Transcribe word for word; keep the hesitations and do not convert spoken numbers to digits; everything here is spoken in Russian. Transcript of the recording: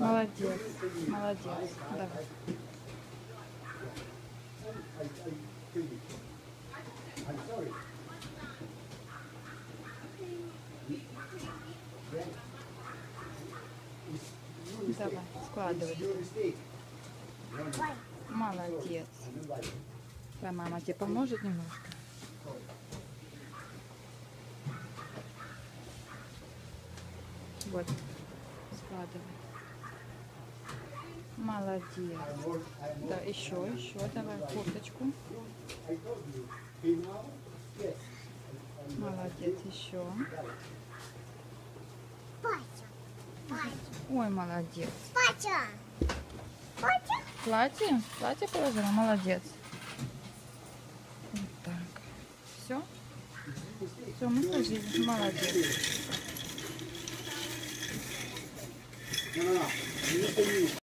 Молодец, молодец. Давай. Давай, складывай. Молодец. Твоя мама тебе поможет немножко? Вот, складывай. Молодец. Да, еще, еще давай кофточку. Молодец, еще. Ой, молодец. Платье? Платье положила? Молодец. Вот так. Все? Все, мы сложили. Молодец.